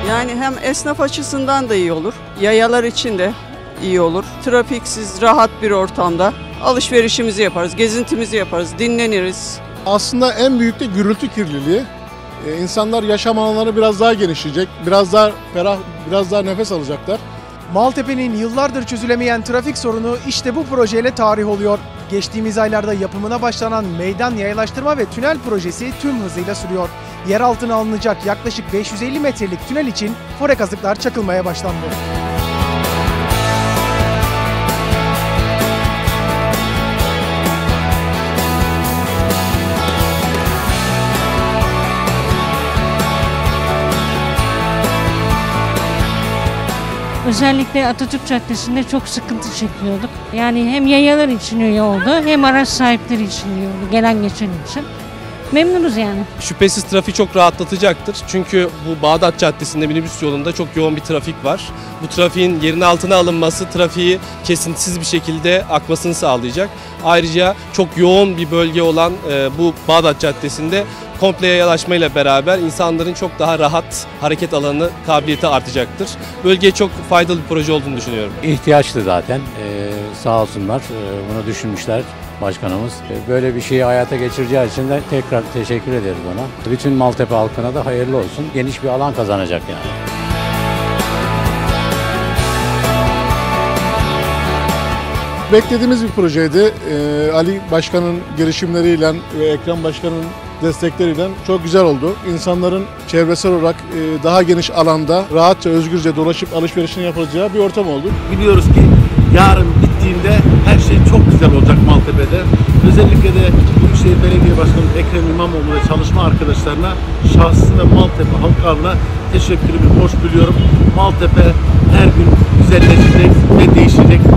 Yani hem esnaf açısından da iyi olur, yayalar için de iyi olur. Trafiksiz, rahat bir ortamda alışverişimizi yaparız, gezintimizi yaparız, dinleniriz. Aslında en büyük de gürültü kirliliği. İnsanlar yaşam alanları biraz daha genişleyecek, biraz daha ferah, biraz daha nefes alacaklar. Maltepe'nin yıllardır çözülemeyen trafik sorunu işte bu projeyle tarih oluyor. Geçtiğimiz aylarda yapımına başlanan meydan yayalaştırma ve tünel projesi tüm hızıyla sürüyor. Yer altına alınacak yaklaşık 550 metrelik tünel için fore kazıklar çakılmaya başlandı. Özellikle Atatürk Caddesi'nde çok sıkıntı çekiyorduk. Yani hem yayalar için iyi oldu hem araç sahipleri için iyi oldu, gelen geçen için. Memnunuz yani. Şüphesiz trafiği çok rahatlatacaktır. Çünkü bu Bağdat Caddesi'nde minibüs yolunda çok yoğun bir trafik var. Bu trafiğin yerin altına alınması trafiği kesintisiz bir şekilde akmasını sağlayacak. Ayrıca çok yoğun bir bölge olan bu Bağdat Caddesi'nde komple yayalaşmayla beraber insanların çok daha rahat hareket alanı kabiliyeti artacaktır. Bölgeye çok faydalı bir proje olduğunu düşünüyorum. İhtiyaçtı zaten. Sağ olsunlar bunu düşünmüşler başkanımız. Böyle bir şeyi hayata geçireceği için de tekrar teşekkür ederiz ona. Bütün Maltepe halkına da hayırlı olsun. Geniş bir alan kazanacak yani. Beklediğimiz bir projeydi. Ali Başkan'ın girişimleriyle ve Ekrem Başkan'ın destekleriyle çok güzel oldu. İnsanların çevresel olarak daha geniş alanda rahatça, özgürce dolaşıp alışverişini yapacağı bir ortam oldu. Biliyoruz ki yarın bittiğinde her şey çok güzel olacak Maltepe'de. Özellikle de Büyükşehir Belediye Başkanı Ekrem İmamoğlu ve çalışma arkadaşlarına, şahsına, Maltepe halkına teşekkürümü borç biliyorum. Maltepe her gün güzelleşecek ve değişecek.